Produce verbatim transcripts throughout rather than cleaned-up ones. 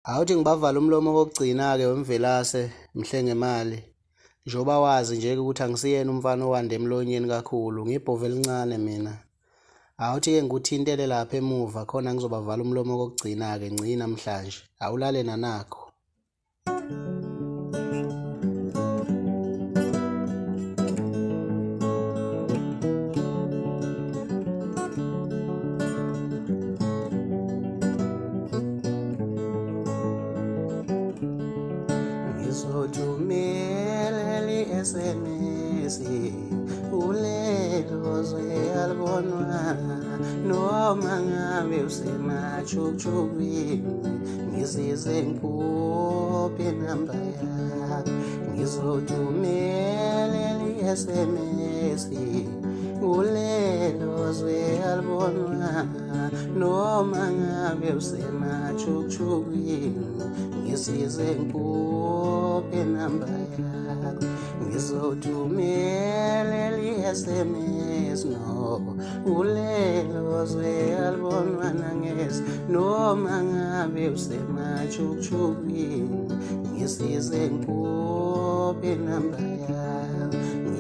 Awuthi ngibavala umlomo kokugcina-ke wemvelase mhle ngemali. Njengoba wazi nje ukuthi angisiyena umfana owande emlonyeni kakhulu, ngibhove elincane mina. Awuthi-ke ngikuthintele lapha emuva khona ngizobavala umlomo kokugcina-ke ngci namhlanje. Awulale nanakho. Ngizothumela li-S M S ulelo zwe alibonwa noma ngabe usemachukuchukwini ngisize ngikuphi inamba yakho. Ngizothumela li-S M S ulelo zwe alibonwa noma ngabe usemachukuchukwini ngisize ngikuphi inamba yakho. Ngizothumela li-S M S no ulelo zwe alibonwa nangezi noma ngabe usemachukuchukwini ngisize ngikuphi inamba yakho.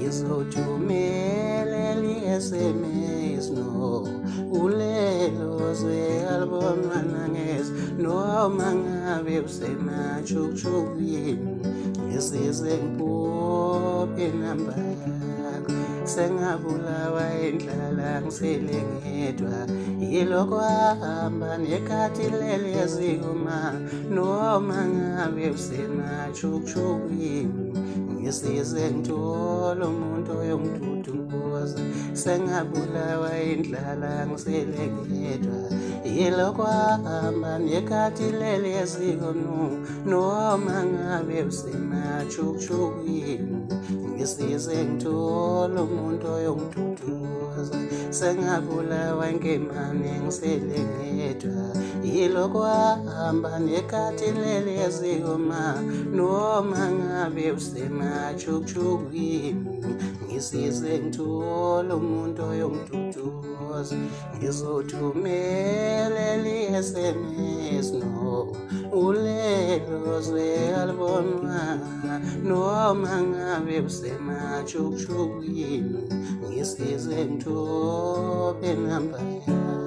Ngizothumela li-S M S no ulelo zwe alibonwa nangezi noma ngabe usemachukuchukwini ngisize ngikuphi inamba yakho. Sengabulawa indlala ngisele ngedwa yilokho ahamba nekhathi leli yazikuma noma ngabe usemachukuchukwini ngisize ngithola umuntu oyongidudumuza. Sengabulawa indlala ngisele ngedwa yilokho ahamba nekhathi leli yazikuma noma ngabe usemachukuchukwini ngisize ngithola umuntu oyongidudumuza. Sengabulawa nkemane ngisele ngedwa yilokho ahamba nekhathi leli yazikuma noma ngabe usemachukuchukwini ngisize ngithola umuntu oyongidudumuza. Ngizothumela li-S M S no ulelo zwe alibonwa noma ngabe usemachukuchukwini ngisize ngithola inamba yakho.